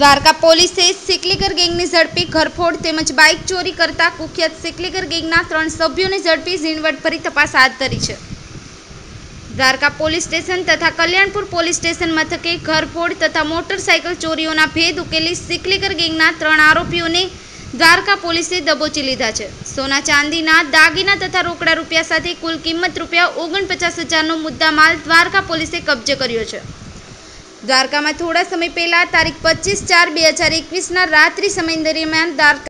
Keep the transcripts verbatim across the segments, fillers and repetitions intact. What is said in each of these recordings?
દ્વારકા પોલીસે સિકલીગર ગેંગની ઝડપી ઘરફોડ તેમજ બાઇક ચોરી કરતા કુખ્યાત સિકલીગર ગેંગના ત્રણ સભ્યોને ઝડપી ઝીણવટભરી તપાસ હાથ ધરી છે। દ્વારકા પોલીસ સ્ટેશન તથા કલ્યાણપુર પોલીસ સ્ટેશન મથકે ઘરફોડ તથા મોટરસાયકલ ચોરીઓના ભેદ ઉકેલી સિકલીગર ગેંગના ત્રણ આરોપીઓને દ્વારકા પોલીસે દબોચી લીધા છે। સોના ચાંદીના દાગીના તથા રોકડા રૂપિયા સાથે કુલ કિંમત રૂપિયા ઓગણપચાસ હજારનો મુદ્દામાલ દ્વારકા પોલીસે કબજે કર્યો છે। દ્વારકામાં થોડા સમય પહેલા તારીખ પચીસ ચાર બે હજાર એકવીસના રાત્રિ સમય દરમિયાન દ્વારકા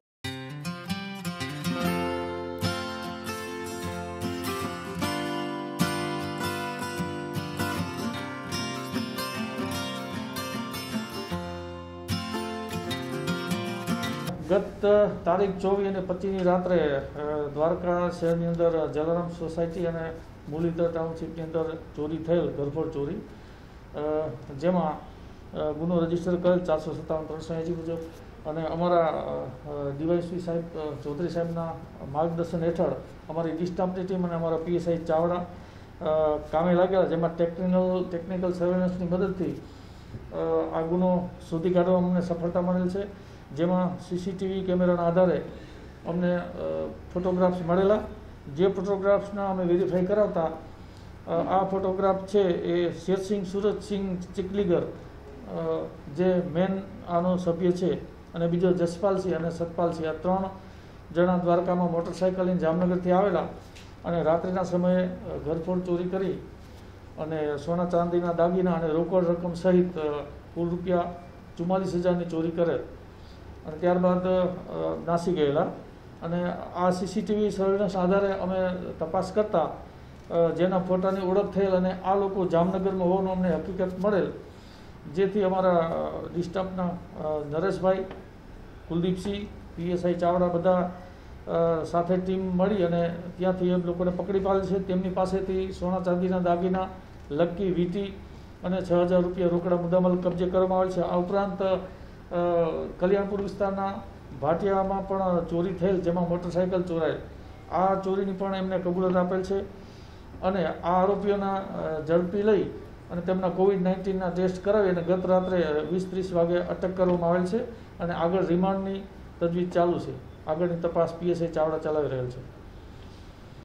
ગત તારીખ ચોવીસ અને પચીસની રાત્રે દ્વારકા શહેરની અંદર જલારામ સોસાયટી અને મુરલીધર ટાઉનશીપની અંદર ચોરી થયેલ ઘરફોડ ચોરી, જેમાં ગુનો રજીસ્ટર કરેલ ચારસો સત્તાવન ત્રણસો એંસી મુજબ અને અમારા ડીવાયએસપી સાહેબ ચૌધરી સાહેબના માર્ગદર્શન હેઠળ અમારી ડિસ્ટાફની ટીમ અને અમારા પીએસઆઈ ચાવડા કામે લાગેલા, જેમાં ટેકનિકલ ટેકનિકલ સર્વેલન્સની મદદથી આ ગુનો શોધી કાઢવામાં અમને સફળતા મળેલ છે। જેમાં સીસીટીવી કેમેરાના આધારે અમને ફોટોગ્રાફ્સ મળેલા, જે ફોટોગ્રાફ્સના અમે વેરીફાઈ કરાવતા આ ફોટોગ્રાફ છે એ શેરસિંહ સુરજસિંહ ચિકલીગર જે મેન આનો સભ્ય છે અને બીજો જસપાલસિંહ અને સતપાલસિંહ, આ ત્રણ જણા દ્વારકામાં મોટરસાઇકલની જામનગરથી આવેલા અને રાત્રિના સમયે ઘરફોડ ચોરી કરી અને સોના ચાંદીના દાગીના અને રોકડ રકમ સહિત કુલ રૂપિયા ચુમ્માલીસ હજારની ચોરી કરે અને ત્યારબાદ નાસી ગયેલા। અને આ સીસીટીવી સર્વેલન્સ આધારે અમે તપાસ કરતા જેના ફોટાની ઓળખ થયેલ અને આ લોકો જામનગરમાં હોવાનું અમને હકીકત મળેલ, જેથી અમારા ડિસ્ટાફના નરેશભાઈ, કુલદીપસિંહ, પીએસઆઈ ચાવડા બધા સાથે ટીમ મળી અને ત્યાંથી એ લોકોને પકડી પાડેલ છે। તેમની પાસેથી સોના ચાંદીના દાગીના, લક્કી, વીટી અને છ હજાર રૂપિયા રોકડા મુદ્દામાલ કબજે કરવામાં આવેલ છે। આ ઉપરાંત કલ્યાણપુર વિસ્તારના ભાટિયામાં પણ ચોરી થયેલ, જેમાં મોટરસાયકલ ચોરાયેલ, આ ચોરીની પણ એમને કબૂલાત આપેલ છે અને આ આરોપીઓના ઝડપી લઈ અને તેમના કોવિડ નાઇન્ટીનના ટેસ્ટ કરાવી અને ગત રાત્રે વીસ ત્રીસ વાગે અટક કરવામાં આવેલ છે અને આગળ રિમાન્ડની તજવીજ ચાલુ છે। આગળની તપાસ પીએસઆઈ ચાવડા ચલાવી રહેલ છે।